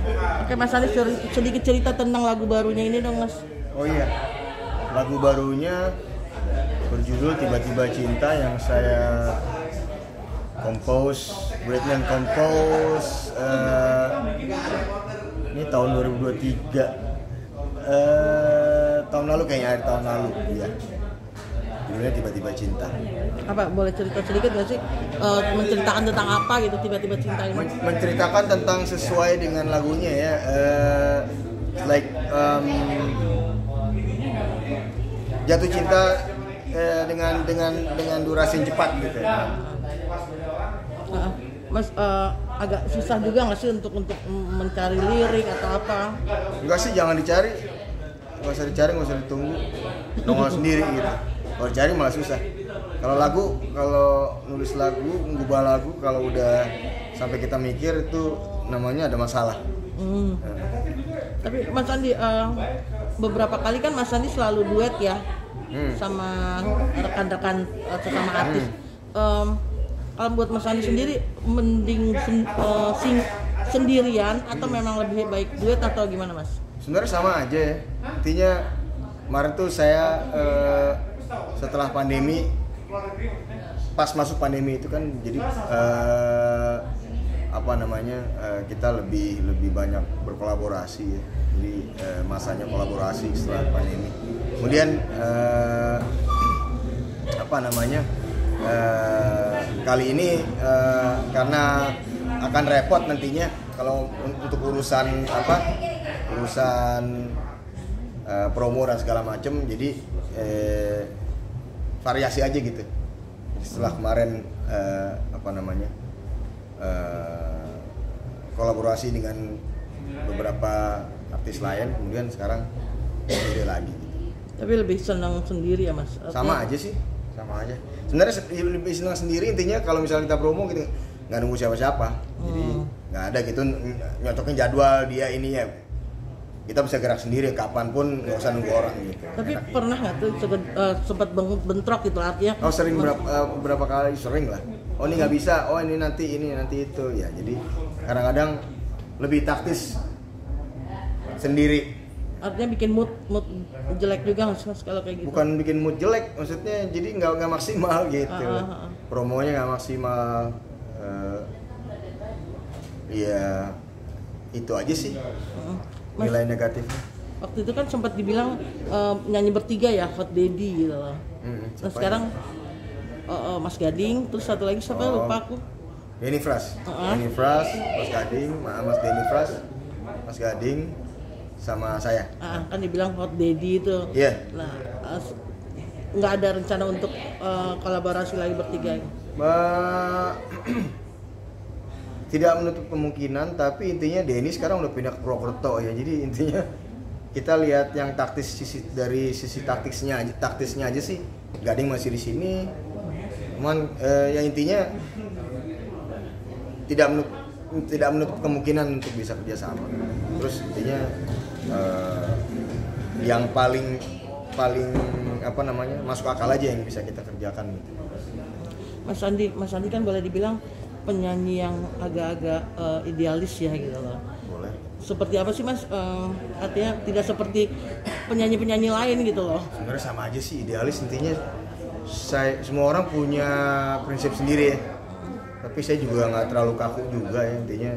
Oke Mas Andi, sedikit cerita tentang lagu barunya ini dong Mas. Oh iya, lagu barunya berjudul Tiba-Tiba Cinta yang saya Britney compose ini tahun 2023, tahun lalu kayaknya, akhir tahun lalu ya. Judulnya Tiba-Tiba Cinta. Apa boleh cerita sedikit nggak sih, menceritakan tentang apa gitu Tiba-Tiba Cinta ini? Menceritakan tentang sesuai dengan lagunya ya, jatuh cinta dengan durasi yang cepat gitu ya. Mas agak susah juga nggak sih untuk mencari lirik atau apa? Enggak sih, jangan dicari, nggak usah dicari, nggak usah ditunggu, nongol sendiri gitu. Kalau cari malah susah. Kalau nulis lagu, mengubah lagu, kalau udah sampai kita mikir itu namanya ada masalah. Tapi Mas Andi, beberapa kali kan Mas Andi selalu duet ya sama rekan-rekan sesama artis. Kalau buat Mas Andi sendiri, mending sendirian atau memang lebih baik duet atau gimana Mas? Sebenarnya sama aja ya. Intinya kemarin tuh saya setelah pandemi, pas masuk pandemi itu kan jadi kita lebih banyak berkolaborasi ya. Jadi masanya kolaborasi setelah pandemi. Kemudian kali ini karena akan repot nantinya kalau untuk urusan promo dan segala macam, jadi variasi aja gitu. Setelah kemarin kolaborasi dengan beberapa artis lain, kemudian sekarang beda lagi gitu. Tapi lebih senang sendiri ya Mas? Sama aja sih, sama aja. Sebenarnya lebih senang sendiri, intinya kalau misalnya kita promo gitu nggak nunggu siapa-siapa. Jadi nggak ada gitu nyocokin jadwal dia ini ya. Kita bisa gerak sendiri kapanpun, nggak usah nunggu orang gitu. Tapi pernah nggak tuh sempat bentrok gitu artinya? Oh sering, beberapa kali sering lah. Oh ini nggak bisa, oh ini nanti itu ya. Jadi kadang-kadang lebih taktis sendiri. Artinya bikin mood jelek juga Mas kalau kayak gitu? Bukan bikin mood jelek, maksudnya jadi nggak maksimal gitu. Promonya nggak maksimal. Ya itu aja sih. Nilai negatifnya. Waktu itu kan sempat dibilang nyanyi bertiga ya, Hot Daddy gitu loh. Nah sekarang Mas Gading, terus satu lagi siapa lupa aku. Denny Fras, Mas Gading, Mas Denny Fras, Mas Gading, sama saya. Kan dibilang Hot Daddy itu. Iya. Nah nggak ada rencana untuk kolaborasi lagi bertiga? Tidak menutup kemungkinan, tapi intinya Denny sekarang udah pindah ke Purwokerto ya. Jadi intinya kita lihat yang dari sisi taktisnya aja sih. Gading masih di sini. Cuman yang intinya tidak menutup kemungkinan untuk bisa kerjasama. Terus intinya yang paling masuk akal aja yang bisa kita kerjakan gitu. Mas Andi kan boleh dibilang penyanyi yang agak-agak idealis ya gitu loh. Boleh. Seperti apa sih Mas? Artinya tidak seperti penyanyi-penyanyi lain gitu loh. Sebenarnya sama aja sih, idealis intinya. Semua orang punya prinsip sendiri ya. Tapi saya juga nggak terlalu kaku juga ya, intinya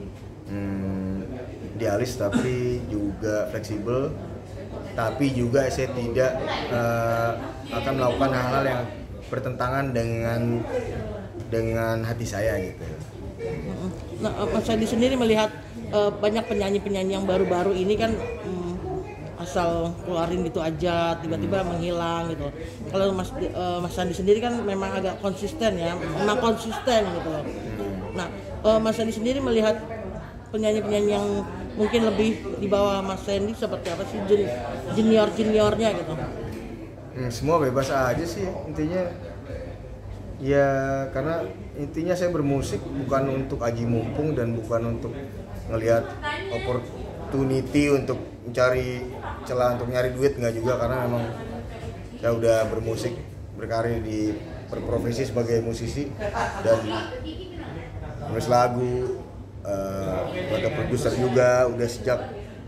idealis tapi juga fleksibel. Tapi juga saya tidak akan melakukan hal-hal yang bertentangan dengan hati saya gitu. Nah, Mas Andi sendiri melihat banyak penyanyi-penyanyi yang baru-baru ini kan asal keluarin gitu aja, tiba-tiba menghilang gitu. Kalau Mas Andi sendiri kan memang agak konsisten ya, memang konsisten gitu loh. Nah, Mas Andi sendiri melihat penyanyi-penyanyi yang mungkin lebih di bawah Mas Andi seperti apa sih junior-juniornya gitu? Semua bebas aja sih intinya. Ya karena intinya saya bermusik bukan untuk aji mumpung dan bukan untuk ngelihat opportunity untuk mencari celah untuk nyari duit, nggak juga, karena memang saya udah berkarir berprofesi sebagai musisi dan nulis lagu, sebagai produser juga udah sejak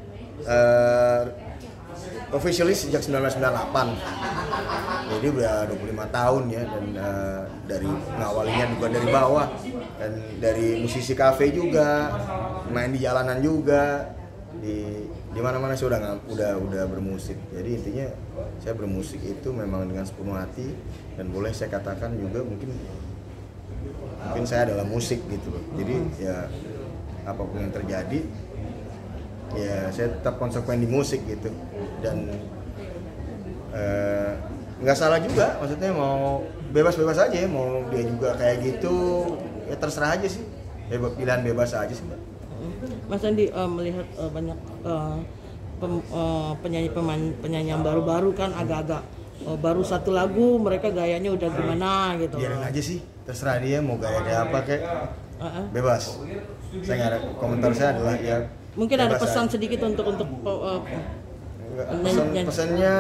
officially sejak 1998. Jadi udah 25 tahun ya, dan dari ngawalinya juga dari bawah, dan dari musisi kafe juga, main di jalanan juga, di mana-mana saya udah bermusik. Jadi intinya saya bermusik itu memang dengan sepenuh hati, dan boleh saya katakan juga mungkin saya adalah musik gitu loh. Jadi ya apapun yang terjadi ya saya tetap konsekuen di musik gitu, dan nggak salah juga, maksudnya mau bebas-bebas aja, mau dia juga kayak gitu ya terserah aja sih, pilihan bebas aja sih Mbak. Mas Andi melihat banyak penyanyi yang baru-baru kan agak-agak baru satu lagu mereka gayanya udah gimana gitu. Biarin aja sih, terserah dia mau gaya apa kayak bebas. Saya nggak ada, komentar saya adalah ya mungkin ada pesan aja sedikit untuk pesannya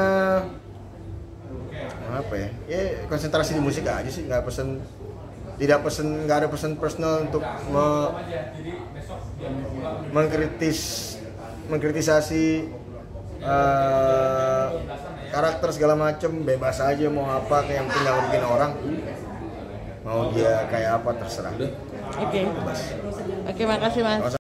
apa ya? Ya konsentrasi di musik aja sih, nggak ada pesan personal untuk mengkritisasi karakter segala macem. Bebas aja mau apa, kayak yang tinggal bikin orang, mau dia kayak apa terserah. Oke, makasih Mas.